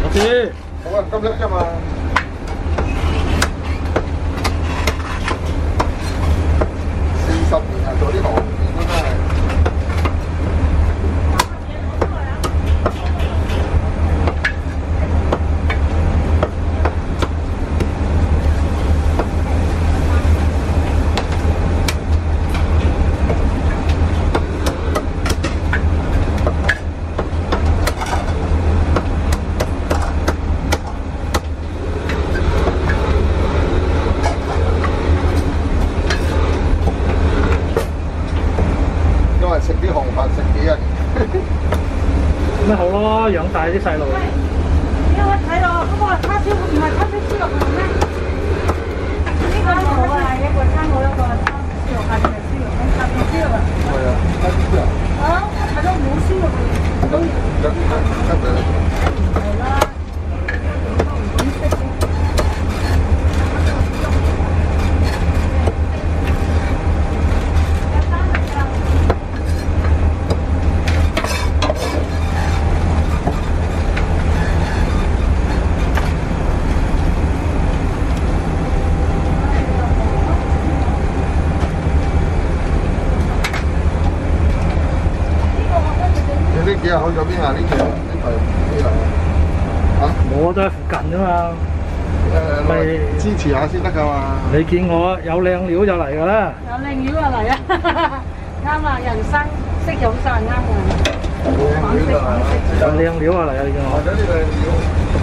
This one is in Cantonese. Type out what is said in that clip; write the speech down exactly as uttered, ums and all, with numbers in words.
我知。 冇人咁叻㗎嘛。四十年啊，做呢行應該係。食啲紅飯食幾日， 咁咪好咯，養大啲細路。 因為睇到嗰個叉燒唔係叉燒豬肉係咩？呢個冇啊，一個餐我一個叉燒肉，下邊係豬肉，咁下邊豬肉啊。 係啊，叉燒豬肉。 啊，睇到冇豬肉嘅。 咁咁咁咪係啦。 呢幾日去咗邊啊？呢期呢排呢嚟啊？ 我都喺附近啫嘛。 誒，咪支持下先得㗎嘛。 你見我有靚料就嚟㗎啦。 有靚料就嚟啊！啱啦，人生識用晒啱㗎。 靚料啊！ 有靚料啊嚟啊！你見我。 或者呢個料。